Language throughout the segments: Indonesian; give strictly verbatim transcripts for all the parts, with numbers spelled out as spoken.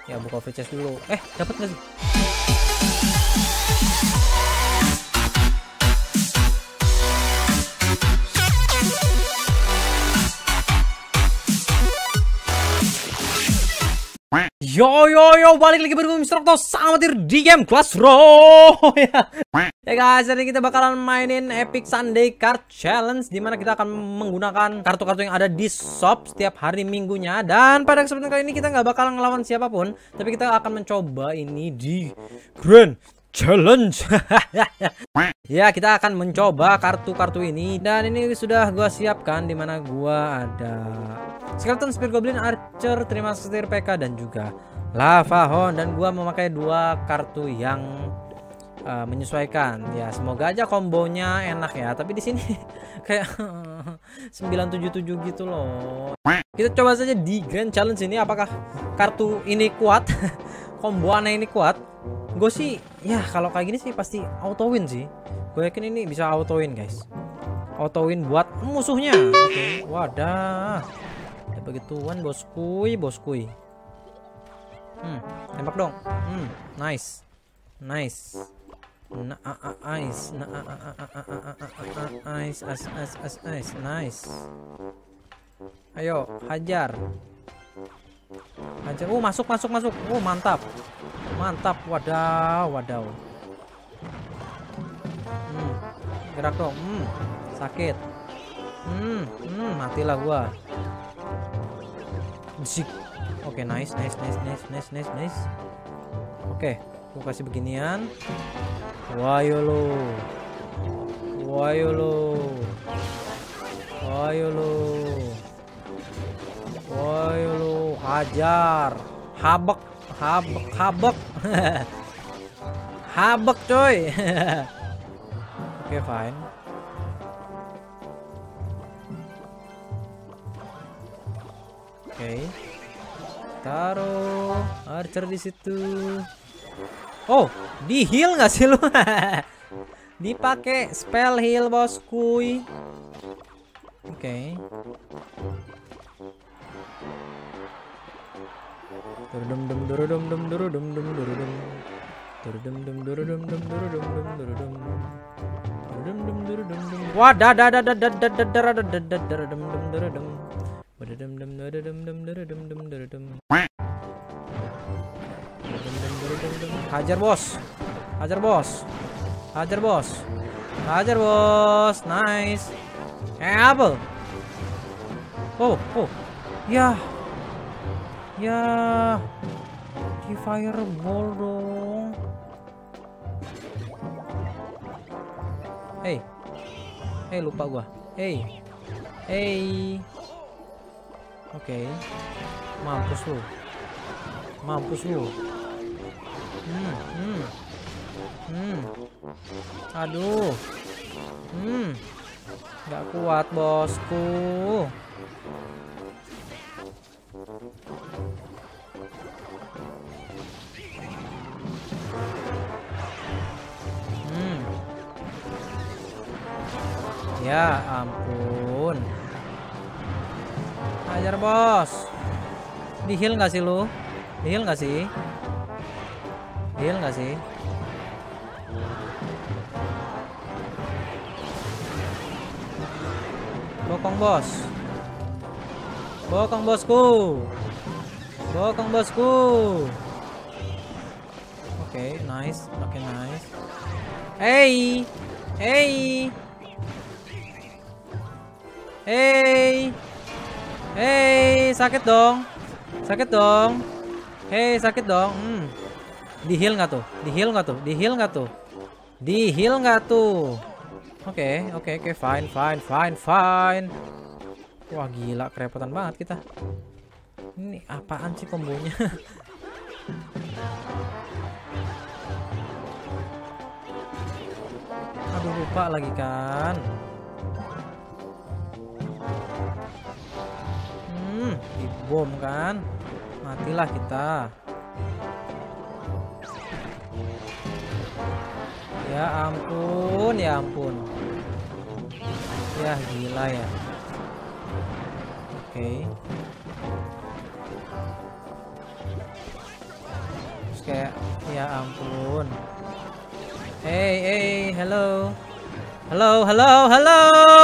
Ya buka V C S dulu. Eh, dapat nggak sih? Yo yo yo, balik lagi bersama Mister Octo sama Tir di game Clash Royale. Ya guys, hari ini kita bakalan mainin Epic Sunday Card Challenge, dimana kita akan menggunakan kartu-kartu yang ada di shop setiap hari minggunya. Dan pada kesempatan kali ini kita nggak bakalan ngelawan siapapun, tapi kita akan mencoba ini di Grand Challenge. Ya, kita akan mencoba kartu-kartu ini, dan ini sudah gua siapkan, dimana gua ada Skeleton, Spear Goblin, Archer, Terima Setir P K, dan juga Lava Hound. Dan gua memakai dua kartu yang uh, menyesuaikan. Ya, semoga aja kombonya enak ya. Tapi di sini kayak sembilan tujuh tujuh gitu loh. Kita coba saja di Grand Challenge ini, apakah kartu ini kuat, combo aneh ini kuat. Gue sih ya kalau kayak gini sih pasti auto win sih. Gue yakin ini bisa auto win guys. Auto win buat musuhnya. Oke, okay. Wadah. Ya begituan boskuy, boskuy. Hmm, tembak dong. Hmm, nice. Nice. Nah, nice. Nah, nice, as as as nice, nice. Ayo, hajar. Hajar. Oh, masuk masuk masuk. Oh, mantap. Mantap, wadaw, wadaw. Hmm, gerak dong. Hmm, sakit. Hmm, hmm, matilah gua. Zik. Oke, okay, nice, nice, nice, nice, nice, nice, nice. Oke, okay, gua kasih beginian. Wayo lo. Wayo lo. Wayo lo. Wayo lo, hajar. Habek. Habek, habek. Habek coy. Oke, okay, fine. Oke. Okay. Taruh Archer di situ. Oh, di heal nggak sih lu? Dipakai spell heal boskuy. Oke. Okay. Durudum dum durudum dum durudum dum durudum durudum dum durudum dum durudum dum durudum durudum dum durudum dum. Wah, da da da da da da da da da da da durudum dum durudum durudum dum durudum dum durudum dum durudum. Hajar bos, hajar bos, hajar bos, hajar bos, nice. Eh, apa? Oh oh, ya. Ya, di fireball dong. Hey, hey lupa gua. Hey, hey. Oke, okay. Mampus lu, mampus lu. Hmm, hmm, hmm. Aduh, hmm, nggak kuat bosku. Ya ampun. Hajar bos. Di heal nggak sih lu? Di heal nggak sih? Di heal nggak sih? Bokong bos. Bokong bosku. Bokong bosku. Oke, okay, nice. Oke, okay, nice. Hey. Hey. Hey, hey, sakit dong, sakit dong, hey, sakit dong. Hmm. Di heal nggak tuh? Di heal nggak tuh? Di heal nggak tuh? Di heal nggak tuh? Oke, okay, oke, okay, oke, okay. Fine, fine, fine, fine. Wah gila, kerepotan banget kita. Ini apaan sih kombonya? Aduh lupa lagi kan. Dibom kan, matilah kita. Ya ampun, ya ampun. Ya gila ya. Oke. Okay. kayak ya ampun. Hey, hey, hello. Halo, halo, halo.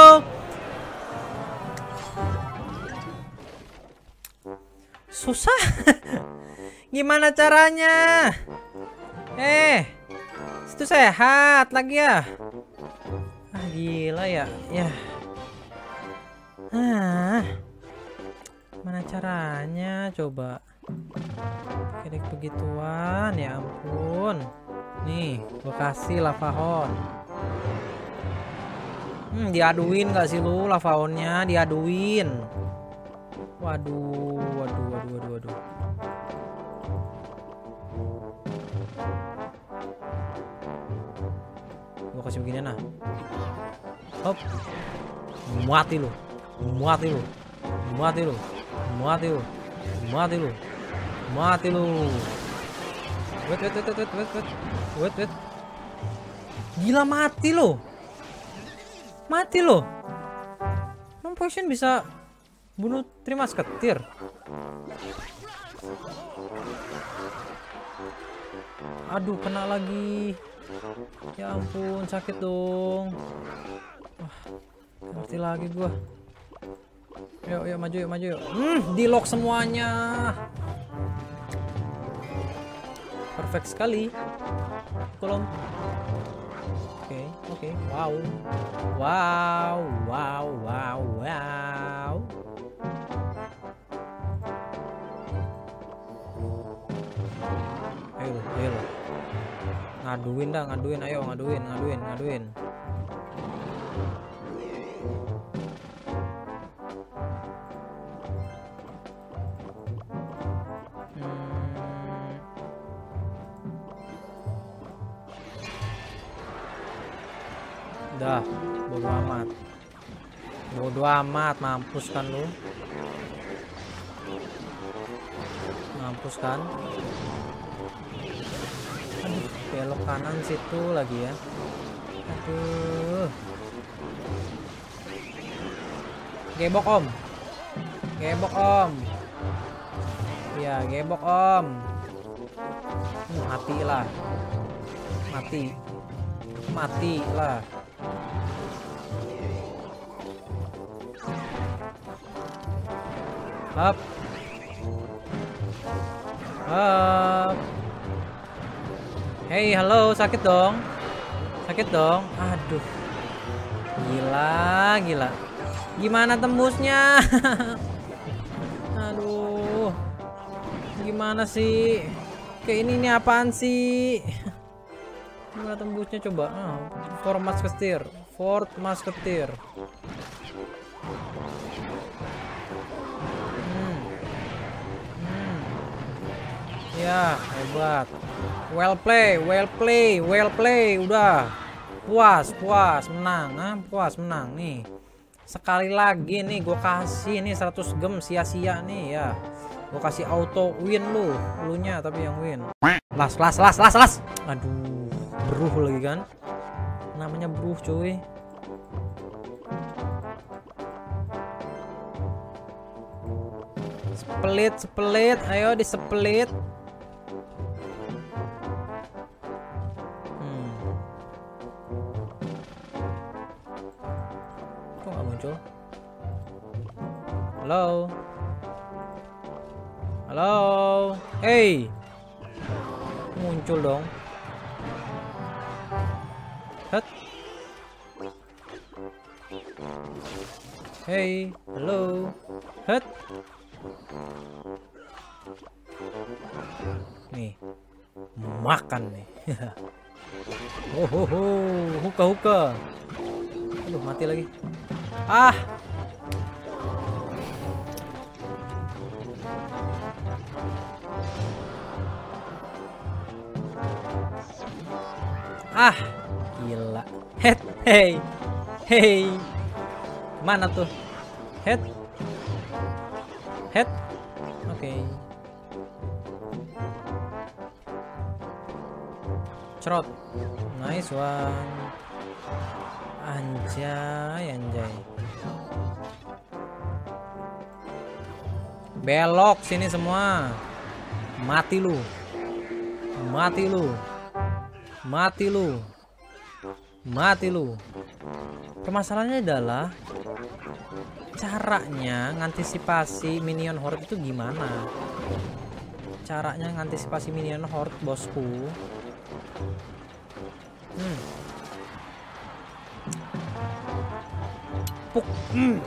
Susah. Gimana caranya? Eh, situ sehat lagi ya. Ah, gila ya. Ya. Ah. Mana caranya coba? Kayak begituan ya ampun. Nih, gua kasih lava horn. Hmm, diaduin gak sih lu lava hornnya? Diaduin. Waduh, waduh, waduh, waduh, waduh. Gua kasih begini nah. Hop. Mati lu. Mati lu. Mati lu. Mati lu. Mati lu. Mati lu. Wait, wait, wait, wait, wait, wait. Wait, wait. Gila mati lu. Mati lu. Non potion bisa bunuh Trimas Ketir. Aduh, kena lagi. Ya ampun, sakit dong. Wah, ngerti lagi gua. Yuk, yuk, maju, yuk, maju, yuk. Hmm, di lock semuanya. Perfect sekali. Kolom. Oke, okay, oke. Okay. Wow. Wow, wow, wow, wow. Ayo, ayo. Ngaduin dah, ngaduin, ayo, ngaduin, ngaduin, ngaduin. Udah, bodo amat. Bodo amat, mampus kan lu. Mampus kan. Aduh, belok kanan situ lagi ya. Aduh. Gebok om. Gebok om. Iya, gebok om. Hmm, mati lah. Mati. Mati lah. Up. Up. Hey, halo, sakit dong. Sakit dong. Aduh. Gila, gila. Gimana tembusnya? Aduh. Gimana sih? Kayak ini nih apaan sih? Gimana tembusnya coba? Ah, Fort Musketeer. Fort Musketeer. Ya, hebat. Well play, well play, well play. Udah. Puas, puas, menang. Ah, puas, menang nih. Sekali lagi nih gue kasih nih seratus gem sia-sia nih ya. Gue kasih auto win lu. Lu nya tapi yang win. Las, las, las, las, las. Aduh, beruh lagi kan. Namanya beruh cuy. Split, split. Ayo di split. Halo. Halo. Hey. Muncul dong. Hat. Hey, halo. Hat. Nih. Makan nih. Oh, oh, oh. Huka, huka. Aduh, mati lagi. Ah. Ah, gila. Head, hey, hey. Mana tuh? Head, head. Oke. Okay. Cerot. Nice one. Anjay, anjay. Belok sini semua. Mati lu. Mati lu. Mati lu. Mati lu. Permasalahannya adalah caranya ngantisipasi minion horde itu gimana? Caranya ngantisipasi minion horde, bosku. Hmm. Puk. Hmm.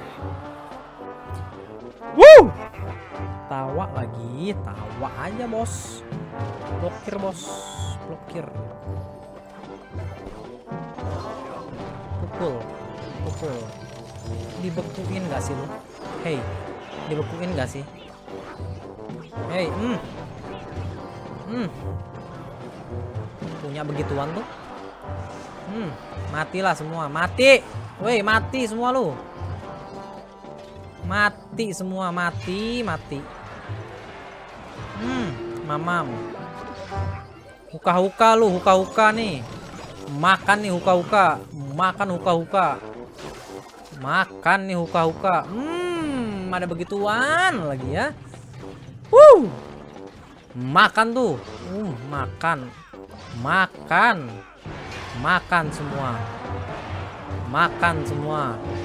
Woo! Tawa lagi, tawa aja, bos. Blokir, bos. Blokir. Pukul. Pukul. Dibekuin gak sih lu? Hey, dibekuin gak sih? Hey, hmm. Hmm. Punya begituan tuh. Hmm, matilah semua, mati. Woi, mati semua lu. Mati semua, mati, mati. Hmm, mamam. Huka-huka lu, huka-huka nih. Makan nih huka-huka. Makan huka-huka. Makan nih huka-huka. Hmm, ada begituan lagi ya. Wuh. Makan tuh. Uh, makan. Makan. Makan semua. Makan semua.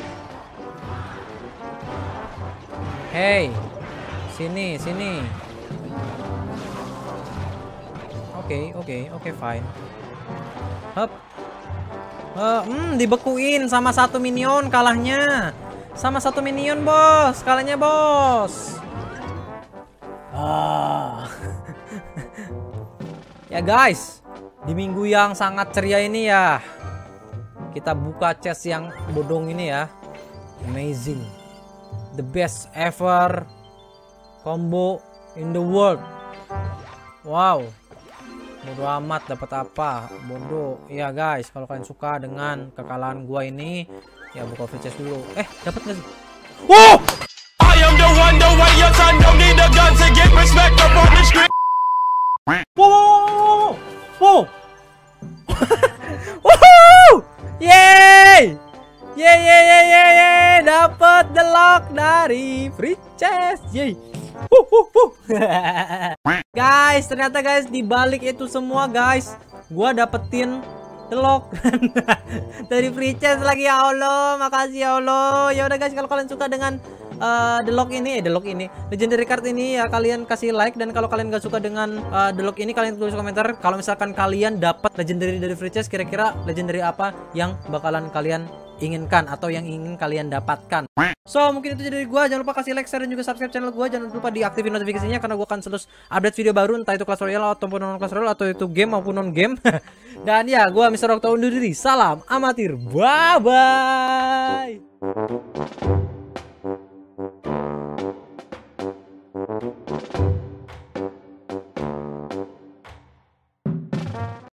Hey. Sini, sini. Oke, okay, oke, okay, oke, okay, fine. Hup. Uh, hmm, dibekuin sama satu minion kalahnya. Sama satu minion, bos. Kalahnya, bos. Ah. Ya, guys. Di minggu yang sangat ceria ini ya, kita buka chest yang bodong ini ya. Amazing. The best ever combo in the world. Wow. Bodoh amat dapat apa, bodoh ya guys. Kalau kalian suka dengan kekalahan gua ini ya buka free chest dulu. Eh, dapat nggak sih? Wow! I am the one, the way your son don't need a gun to get respect up on the street. Wow, wow, wow, wow. Yeay! Yeay, yeay, yeay, yeay, yeay. Dapat the lock dari free chest. Yeay. Uh, uh, uh. Guys, ternyata guys di balik itu semua guys, gua dapetin the lock dari free chest lagi. Ya Allah, makasih ya Allah. Ya udah guys, kalau kalian suka dengan uh, the lock ini, eh the lock ini, legendary card ini ya, kalian kasih like. Dan kalau kalian gak suka dengan uh, the lock ini, kalian tulis komentar. Kalau misalkan kalian dapat legendary dari free chest, kira-kira legendary apa yang bakalan kalian inginkan atau yang ingin kalian dapatkan. So mungkin itu dari gua. Jangan lupa kasih like, share, dan juga subscribe channel gua. Jangan lupa diaktifin notifikasinya karena gua akan terus update video baru, entah itu Clash Royale ataupun non Clash Royale, atau itu game maupun non game. Dan ya, gua Mister Okto undur diri. Salam amatir. Bye bye.